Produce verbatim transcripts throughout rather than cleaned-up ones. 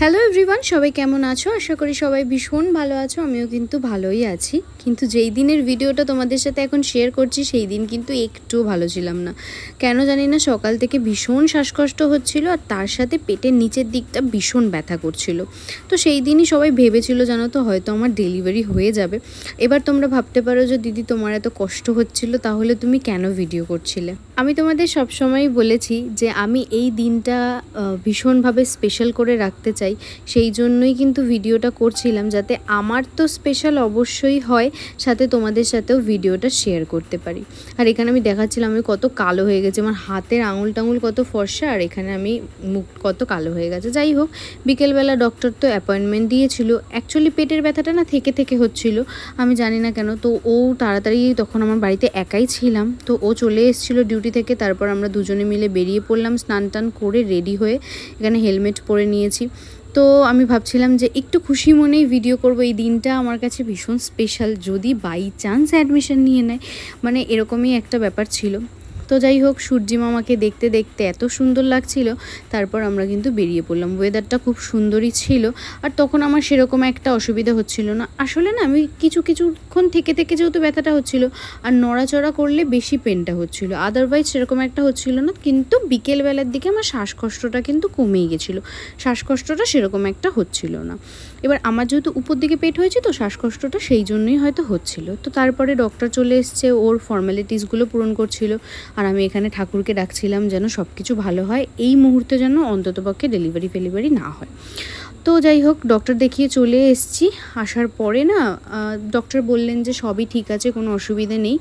Hello everyone, সবাই কেমন আছো? আশা করি সবাই ভীষণ ভালো আছো। আমিও কিন্তু ভালোই আছি। কিন্তু যেই দিনের ভিডিওটা তোমাদের সাথে এখন শেয়ার করছি সেই দিন কিন্তু একটুও ভালো ছিলাম না। কেন জানি না, সকাল থেকে ভীষণ শ্বাসকষ্ট হচ্ছিল আর তার সাথে পেটের নিচের দিকটা ভীষণ ব্যথা করছিল। তো সেই দিনই সবাই ভেবেছিল জানো তো, হয়তো আমার ডেলিভারি হয়ে যাবে। এবার তোমরা ভাবতে পারো যে দিদি তোমার এত কষ্ট হচ্ছিল, তাহলে তুমি কেন ভিডিও করছিলে? আমি তোমাদের সবসময়ই বলেছি যে আমি এই দিনটা ভীষণভাবে স্পেশাল করে রাখতে চাই। সেই জন্যই কিন্তু ভিডিওটা করছিলাম, যাতে আমার তো স্পেশাল অবশ্যই হয়, সাথে তোমাদের সাথেও ভিডিওটা শেয়ার করতে পারি। আর এখানে আমি দেখাচ্ছিলাম আমি কত কালো হয়ে গেছে, আমার হাতের আঙুল টাঙুল কত ফর্সা, আর এখানে আমি মুখ কত কালো হয়ে গেছে। যাই হোক, বিকেলবেলা ডক্টর তো অ্যাপয়েন্টমেন্ট দিয়েছিল। অ্যাকচুয়ালি পেটের ব্যথাটা না থেকে থেকে হচ্ছিল, আমি জানি না কেন। তো ও তাড়াতাড়ি, তখন আমার বাড়িতে একাই ছিলাম, তো ও চলে এসেছিলো ডিউটি থেকে। তারপর আমরা দুজনে মিলে বেরিয়ে পড়লাম, স্নান টান করে রেডি হয়ে। এখানে হেলমেট পরে নিয়েছি। তো আমি ভাবছিলাম যে একটু খুশি মনেই ভিডিও করব। এই দিনটা আমার কাছে ভীষণ স্পেশাল, যদি বাই চান্স অ্যাডমিশন নিয়ে নেয়, মানে এরকমই একটা ব্যাপার ছিল। তো যাই হোক, সূর্যি মামাকে দেখতে দেখতে এত সুন্দর লাগছিল। তারপর আমরা কিন্তু বেরিয়ে পড়লাম। ওয়েদারটা খুব সুন্দরই ছিল, আর তখন আমার সেরকম একটা অসুবিধা হচ্ছিল না। আসলে না, আমি কিছু কিছুক্ষণ থেকে থেকে যেহেতু ব্যথাটা হচ্ছিল, আর নড়াচড়া করলে বেশি পেনটা হচ্ছিল, আদারওয়াইজ সেরকম একটা হচ্ছিল না। কিন্তু বিকেলবেলার দিকে আমার শ্বাসকষ্টটা কিন্তু কমেই গেছিলো, শ্বাসকষ্টটা সেরকম একটা হচ্ছিল না। এবার আমার যেহেতু উপর দিকে পেট হয়েছে, তো শ্বাসকষ্টটা সেই জন্যই হয়তো হচ্ছিল। তো তারপরে ডক্টর চলে এসছে, ওর ফর্মালিটিসগুলো পূরণ করছিল, আর আমি এখানে ঠাকুরকে ডাকছিলাম যেন সব কিছু ভালো হয়, এই মুহূর্তে যেন অন্ততপক্ষে ডেলিভারি ফেলিভারি না হয়। তো যাই হোক, ডক্টর দেখিয়ে চলে এসেছি। আসার পরে না ডক্টর বললেন যে সবই ঠিক আছে, কোনো অসুবিধে নেই।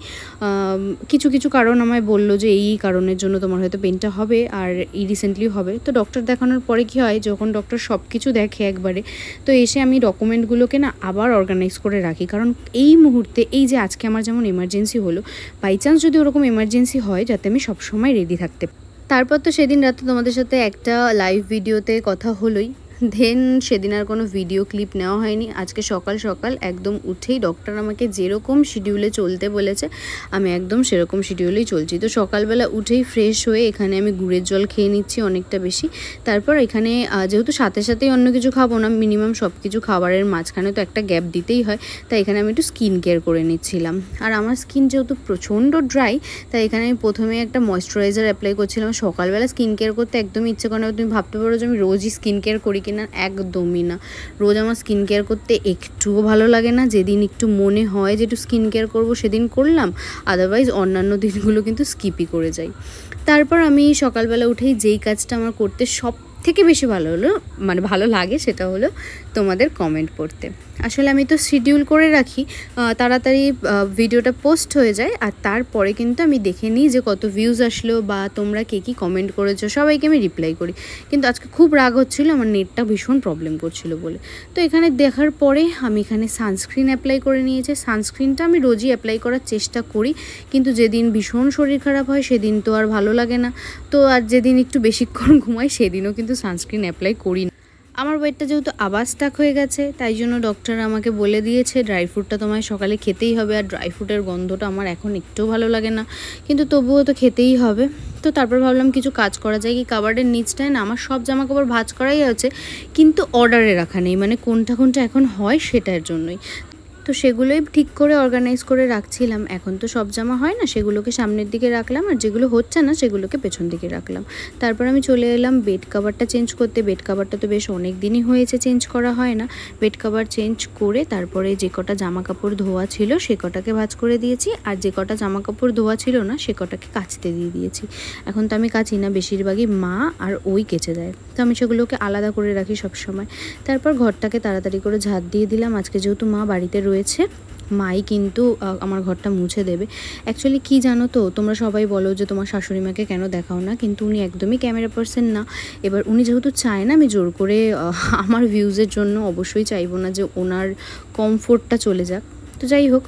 কিছু কিছু কারণ আমায় বললো যে এই কারণের জন্য তোমার হয়তো পেনটা হবে, আর এই রিসেন্টলি হবে। তো ডক্টর দেখানোর পরে কী হয়, যখন ডক্টর সব কিছু দেখে একবারে, তো এসে আমি ডকুমেন্টগুলোকে না আবার অর্গানাইজ করে রাখি। কারণ এই মুহূর্তে, এই যে আজকে আমার যেমন এমার্জেন্সি হলো, বাই চান্স যদি ওরকম এমার্জেন্সি হয়, যাতে আমি সবসময় রেডি থাকতে। তারপর তো সেদিন রাতে তোমাদের সাথে একটা লাইভ ভিডিওতে কথা হলোই, দেন সেদিন আর কোনো ভিডিও ক্লিপ নেওয়া হয়নি। আজকে সকাল সকাল একদম উঠেই ডক্টর আমাকে যেরকম শিডিউলে চলতে বলেছে, আমি একদম সেরকম শিডিউলেই চলছি। তো সকালবেলা উঠেই ফ্রেশ হয়ে এখানে আমি গুড়ের জল খেয়ে নিচ্ছি অনেকটা বেশি। তারপর এখানে যেহেতু সাথে সাথেই অন্য কিছু খাবো না, মিনিমাম সব কিছু খাবারের মাঝখানে তো একটা গ্যাপ দিতেই হয়, তাই এখানে আমি একটু স্কিন কেয়ার করে নিচ্ছিলাম। আর আমার স্কিন যেহেতু প্রচণ্ড ড্রাই, তাই এখানে আমি প্রথমে একটা ময়েশ্চারাইজার অ্যাপ্লাই করছিলাম। সকালবেলা স্কিন কেয়ার করতে একদমই ইচ্ছে করে না। তুমি ভাবতে পারো যে আমি রোজই স্কিন কেয়ার করি কিনা, একদমই না। রোজ আমার স্কিন কেয়ার করতে একটুও ভালো লাগে না। যেদিন একটু মনে হয় যে একটু স্কিন কেয়ার করবো, সেদিন করলাম, আদারওয়াইজ অন্যান্য দিনগুলো কিন্তু স্কিপই করে যাই। তারপর আমি সকালবেলা উঠেই যেই কাজটা আমার করতে সব থেকে বেশি ভালো হলো, মানে ভালো লাগে, সেটা হলো তোমাদের কমেন্ট পড়তে। আসলে আমি তো শিডিউল করে রাখি, তাড়াতাড়ি ভিডিওটা পোস্ট হয়ে যায়, আর তারপরে কিন্তু আমি দেখে নিই যে কত ভিউজ আসলো বা তোমরা কে কী কমেন্ট করেছো, সবাইকে আমি রিপ্লাই করি। কিন্তু আজকে খুব রাগ হচ্ছিলো, আমার নেটটা ভীষণ প্রবলেম করছিল বলে। তো এখানে দেখার পরে আমি এখানে সানস্ক্রিন অ্যাপ্লাই করে নিয়েছি। সানস্ক্রিনটা আমি রোজই অ্যাপ্লাই করার চেষ্টা করি, কিন্তু যেদিন ভীষণ শরীর খারাপ হয় সেদিন তো আর ভালো লাগে না। তো আর যেদিন একটু বেশিক্ষণ ঘুমাই সেদিনও কিন্তু সানস্ক্রিন অ্যাপ্লাই করি না। আমার ওয়েটটা যেহেতু আবার স্টাক হয়ে গেছে, তাই জন্য ডক্টর আমাকে বলে দিয়েছে ড্রাই ফ্রুটটা তোমায় সকালে খেতেই হবে। আর ড্রাই ফ্রুটের গন্ধটা আমার এখন একটুও ভালো লাগে না, কিন্তু তবুও তো খেতেই হবে। তো তারপর ভাবলাম কিছু কাজ করা যায় কি, কাবার্ডের নিচটায় না আমার সব জামা কাপড় ভাঁজ করাই আছে, কিন্তু অর্ডারে রাখা নেই, মানে কোনটা কোনটা এখন হয় সেটার জন্যই। তো সেগুলোই ঠিক করে অর্গানাইজ করে রাখছিলাম। এখন তো সব জামা হয় না, সেগুলোকে সামনের দিকে রাখলাম, আর যেগুলো হচ্ছে না সেগুলোকে পেছন দিকে রাখলাম। তারপর আমি চলে এলাম বেড কাভারটা চেঞ্জ করতে। বেড কাভারটা তো বেশ অনেক দিনই হয়েছে চেঞ্জ করা হয় না। বেড কাভার চেঞ্জ করে তারপরে যে কটা জামা কাপড় ধোয়া ছিল সে কটাকে ভাঁজ করে দিয়েছি, আর যে কটা জামা কাপড় ধোয়া ছিল না সে কটাকে কাচতে দিয়ে দিয়েছি। এখন তো আমি কাচি না, বেশিরভাগই মা আর ওই কেচে দেয়, তো আমি সেগুলোকে আলাদা করে রাখি সব সময়। তারপর ঘরটাকে তাড়াতাড়ি করে ঝাঁট দিয়ে দিলাম। আজকে যেহেতু মা বাড়িতে রয়েছে, মাই কিন্তু আমার ঘরটা মুছে দেবে। অ্যাকচুয়ালি কি জানো তো, তোমরা সবাই বলো যে তোমার শাশুড়ি মাকে কেন দেখাও না, কিন্তু উনি একদমই ক্যামেরা পার্সন না। এবার উনি যেহেতু চায় না আমি জোর করে, আমার ভিউজের জন্য অবশ্যই চাইবো না যে ওনার কমফোর্টটা চলে যাক। তো যাই হোক,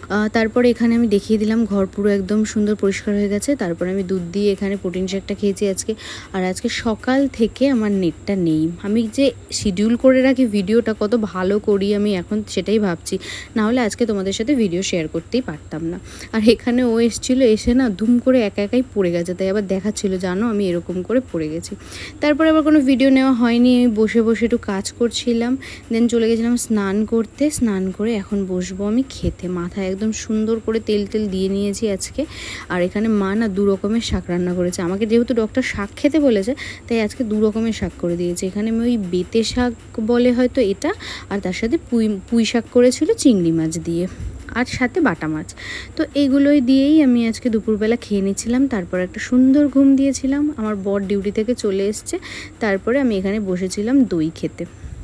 তারপরে এখানে আমি দেখিয়ে দিলাম ঘর পুরো একদম সুন্দর পরিষ্কার হয়ে গেছে। তারপরে আমি দুধ দিয়ে এখানে প্রোটিন শেকটা খেয়েছি আজকে। আর আজকে সকাল থেকে আমার নেটটা নেই। আমি যে শিডিউল করে রাখি ভিডিওটা কত ভালো করি আমি এখন সেটাই ভাবছি, না হলে আজকে তোমাদের সাথে ভিডিও শেয়ার করতেই পারতাম না। আর এখানে ও এসেছিলো, এসে না ধুম করে একা একাই পড়ে গেছে, তাই আবার দেখাচ্ছিলো জানো আমি এরকম করে পড়ে গেছি। তারপরে আবার কোনো ভিডিও নেওয়া হয়নি, আমি বসে বসে একটু কাজ করছিলাম, দেন চলে গেছিলাম স্নান করতে। স্নান করে এখন বসবো আমি খেতে। মাথায় একদম সুন্দর করে তেল তেল দিয়ে নিয়েছি আজকে। আর এখানে মা না দু রকমের শাক রান্না করেছে, আমাকে যেহেতু ডক্টর শাক খেতে বলেছে তাই আজকে দু রকমের শাক করে দিয়েছে। এখানে আমি ওই বেতে শাক বলে হয়তো এটা, আর তার সাথে পুঁই পুঁই শাক করেছিল চিংড়ি মাছ দিয়ে, আর সাথে বাটা মাছ। তো এইগুলোই দিয়েই আমি আজকে দুপুরবেলা খেয়ে নিচ্ছিলাম। তারপর একটা সুন্দর ঘুম দিয়েছিলাম। আমার বর ডিউটি থেকে চলে এসছে, তারপরে আমি এখানে বসেছিলাম দই খেতে।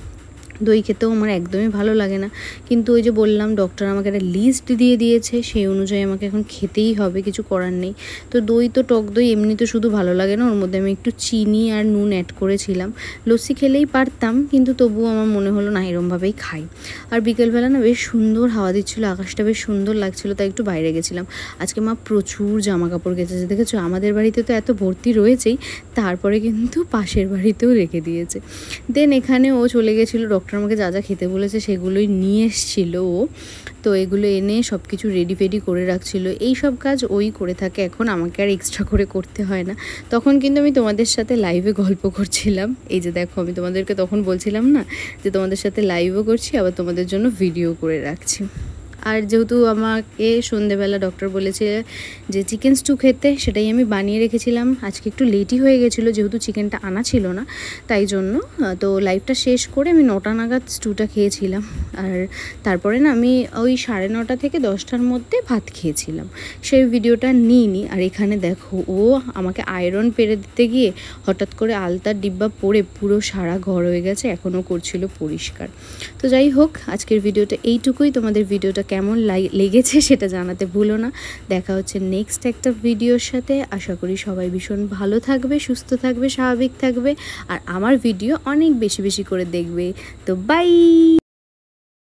দই খেতেও আমার একদমই ভালো লাগে না, কিন্তু ওই যে বললাম ডক্টর আমাকে একটা লিস্ট দিয়ে দিয়েছে, সেই অনুযায়ী আমাকে এখন খেতেই হবে, কিছু করার নেই। তো দই তো টক দই এমনি তো শুধু ভালো লাগে না, ওর মধ্যে আমি একটু চিনি আর নুন অ্যাড করেছিলাম। লস্যি খেলেই পারতাম, কিন্তু তবুও আমার মনে হলো না এরমভাবেই খাই। আর বিকেলবেলা না বেশ সুন্দর হাওয়া দিচ্ছিলো, আকাশটা বেশ সুন্দর লাগছিলো, তাই একটু বাইরে গেছিলাম। আজকে মা প্রচুর জামা কাপড় কেচেছে, দেখেছো আমাদের বাড়িতে তো এত ভর্তি রয়েছেই, তারপরে কিন্তু পাশের বাড়িতেও রেখে দিয়েছে। দেন এখানে ও চলে গেছিলো, ডক্টর আমাকে যা যা খেতে বলেছে সেগুলোই নিয়ে এসেছিলো ও। তো এগুলো এনে সব কিছু রেডি ফেডি করে রাখছিলো। এই সব কাজ ওই করে থাকে, এখন আমাকে আর এক্সট্রা করে করতে হয় না। তখন কিন্তু আমি তোমাদের সাথে লাইভে গল্প করছিলাম। এই যে দেখো আমি তোমাদেরকে তখন বলছিলাম না যে তোমাদের সাথে লাইভও করছি, আবার তোমাদের জন্য ভিডিও করে রাখছি। আর যেহেতু আমাকে সন্ধেবেলা ডক্টর বলেছে যে চিকেন স্টু খেতে, সেটাই আমি বানিয়ে রেখেছিলাম। আজকে একটু লেটই হয়ে গেছিলো, যেহেতু চিকেনটা আনা ছিল না, তাই জন্য। তো লাইভটা শেষ করে আমি নটা নাগাদ স্টুটা খেয়েছিলাম। আর তারপরে না আমি ওই সাড়ে নটা থেকে দশটার মধ্যে ভাত খেয়েছিলাম, সেই ভিডিওটা নিইনি। আর এখানে দেখো ও আমাকে আয়রন পেরে দিতে গিয়ে হঠাৎ করে আলতার ডিব্বা পরে পুরো সারা ঘর হয়ে গেছে, এখনও করছিল পরিষ্কার। তো যাই হোক, আজকের ভিডিওটা এইটুকুই। তোমাদের ভিডিওটা কেমন লেগেছে সেটা জানাতে ভুলো না। দেখা হচ্ছে নেক্সট একটা ভিডিওর সাথে। আশা করি সবাই ভীষণ ভালো থাকবে, সুস্থ থাকবে, স্বাভাবিক থাকবে, আর আমার ভিডিও অনেক বেশি বেশি করে দেখবে। তো বাই।